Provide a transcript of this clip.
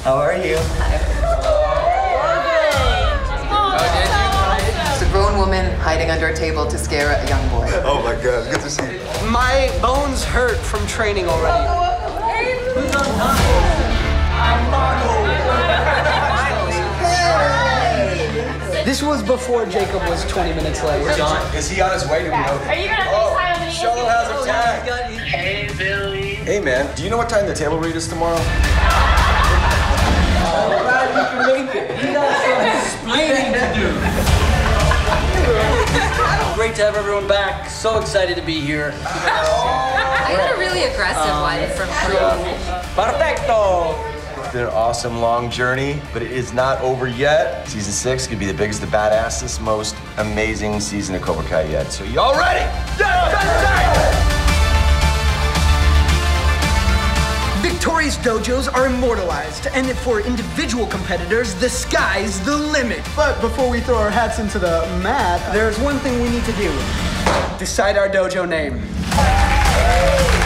How are you? It's a grown woman hiding under a table to scare a young boy. Oh my God, good to see you. My bones hurt from training already. Who's on top? I'm Marco. This was before Jacob was 20 minutes late. Where's John? Is he on his way? Do we know? Are you gonna FaceTime him? Sheldon has a tag. Hey, Billy. Hey man, do you know what time the table read is tomorrow? Alright, you can make it. He got some explaining to do. Great to have everyone back. So excited to be here. I had a really aggressive one from Perfecto. It's been an awesome long journey, but it is not over yet. Season 6 could be the biggest, the baddest, most amazing season of Cobra Kai yet. So y'all ready? Yes! Victorious dojos are immortalized, and for individual competitors, the sky's the limit. But before we throw our hats into the mat, there's one thing we need to do. Decide our dojo name.